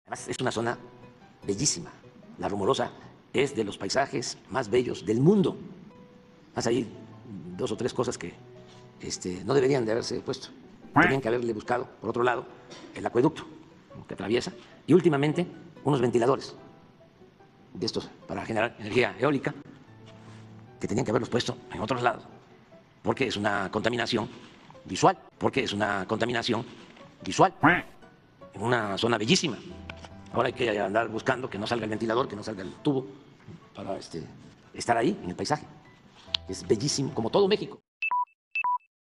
Además, es una zona bellísima. La Rumorosa es de los paisajes más bellos del mundo. Más ahí dos o tres cosas que no deberían de haberse puesto. Tenían que haberle buscado, por otro lado, el acueducto que atraviesa y últimamente unos ventiladores de estos para generar energía eólica que tenían que haberlos puesto en otros lados, porque es una contaminación visual, en una zona bellísima. Ahora hay que andar buscando que no salga el ventilador, que no salga el tubo, para estar ahí en el paisaje. Es bellísimo, como todo México.